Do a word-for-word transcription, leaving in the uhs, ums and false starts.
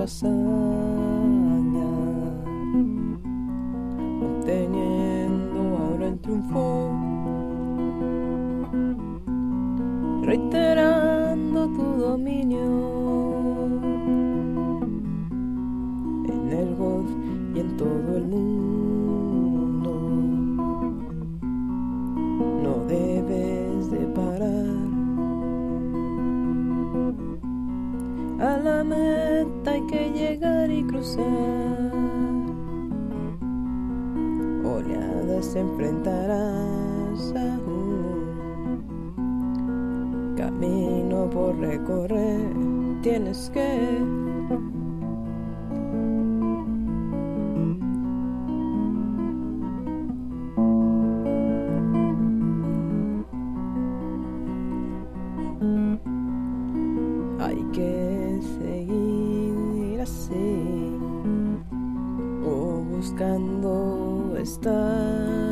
hazaña, obteniendo ahora el triunfo, reiterando tu dominio en el golf y en todo el mundo. No debes de parar, a la meta hay que llegar y cruzar. Oleadas enfrentarás aún, camino por recorrer tienes que. Hay que seguir así, o buscando estar